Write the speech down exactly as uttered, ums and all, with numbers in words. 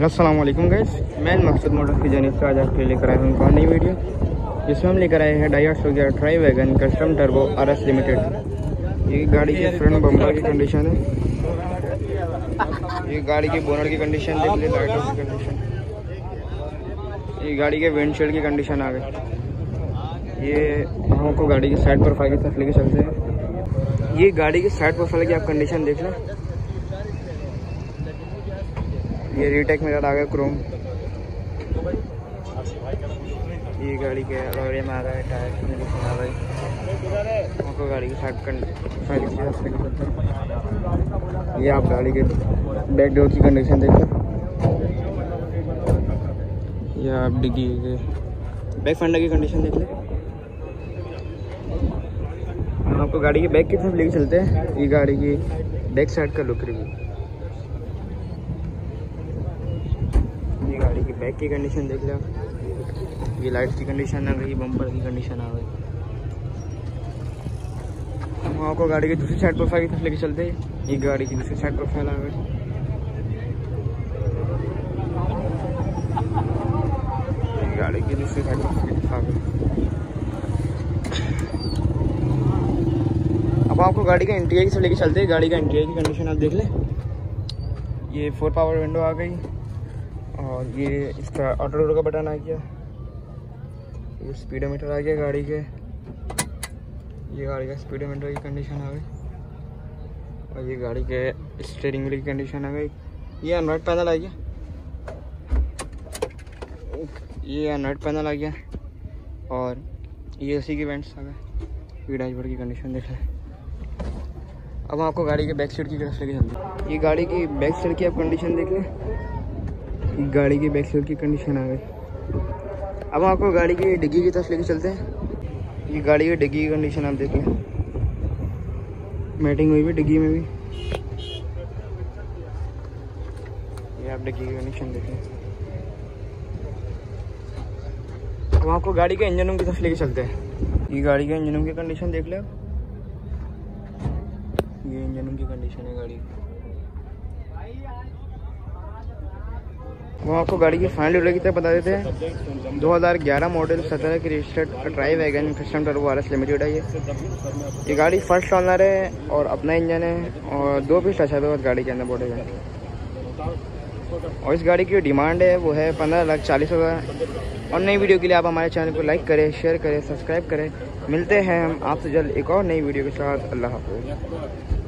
अस्सलाम वालेकुम गाइस, मैं मकसद मोटर्स की जानिब से आज आपके लिए लेकर आया हूँ एक और नई वीडियो, जिसमें हम लेकर आए हैं डाइट सो गया tri wagon custom turbo R S limited. ये गाड़ी के फ्रंट बम्पर की कंडीशन है, ये गाड़ी के बोनट की कंडीशन देख लीजिए, लाइटों की कंडीशन, ये गाड़ी के विंडशील्ड की कंडीशन आ गई। ये हमको गाड़ी की साइड प्रोफाइल की तरफ लेके चलते हैं। ये गाड़ी की साइड प्रोफाइल की आप कंडीशन देख लें, ये रीटेक में आ गया क्रोम, ये गाड़ी के अलॉय में आ रहा है, टायर की कंडीशन आ गई। हमको गाड़ी की साइड प्रोफाइल की तरफ लेके चलते हैं। ये आप गाड़ी के बैक डोर की कंडीशन देख लें, ये आप डिग्गी के बैक फेंडर की कंडीशन देख लें। हम आपको गाड़ी के बैक की तरफ लेके चलते हैं। ये गाड़ी की बैक साइड का लुक रिव्यू, ये गाड़ी की बैक की कंडीशन देख लें, ये लाइट की कंडीशन आ गई, बम्पर की कंडीशन आ गई। हम आपको गाड़ी की दूसरी साइड प्रोफाइल की तरफ लेके चलते हैं। ये गाड़ी की दूसरी साइड प्रोफाइल आ गई, ये गाड़ी की दूसरी साइड प्रोफाइल आ गई। अब आपको गाड़ी का इंटीरियर की तरफ लेके चलते हैं। गाड़ी का इंटीरियर की कंडीशन आप देख लें, ये फोर पावर विंडो आ गई और ये इसका ऑटो डोर का बटन आ गया, ये स्पीडोमीटर आ गया गाड़ी के, ये गाड़ी का स्पीडोमीटर की कंडीशन आ गई और ये गाड़ी के स्टीयरिंग व्हील की कंडीशन आ गई। ये एंड्रॉइड पैनल आ गया, ये एंड्रॉइड पैनल आ गया और ये एसी की वेंट्स आ गए। ये डैशबोर्ड की कंडीशन देख लें। अब हम आपको गाड़ी के बैक साइड की तरफ लेके चलते हैं। ये गाड़ी की बैक साइड की आप कंडीशन देख लें, गाड़ी की बैक साइड की कंडीशन आ गई। अब आपको गाड़ी की डिग्गी की तरफ लेके चलते हैं। ये गाड़ी की डिग्गी की कंडीशन आप देख लें, मैटिंग हुई भी डिग्गी में भी, ये आप डिग्गी की कंडीशन देख लें। अब आपको गाड़ी के इंजन रूम की तरफ लेके चलते हैं। ये गाड़ी के इंजन रूम की कंडीशन देख लें, ये इंजन रूम की कंडीशन है गाड़ी। वो आपको गाड़ी की फाइनल डिटेल की तरफ बता देते हैं। दो हज़ार ग्यारह मॉडल सत्रह की registered tri wagon custom turbo R S limited है। ये ये गाड़ी फर्स्ट ऑनर है और अपना इंजन है और दो पीस अच्छा है गाड़ी के अंदर बोर्ड है। और इस गाड़ी की डिमांड है वो है पंद्रह लाख चालीस हज़ार। और नई वीडियो के लिए आप हमारे चैनल को लाइक करें, शेयर करें, सब्सक्राइब करें। मिलते हैं हम आपसे जल्द एक और नई वीडियो के साथ। अल्लाह हाफ़िज़।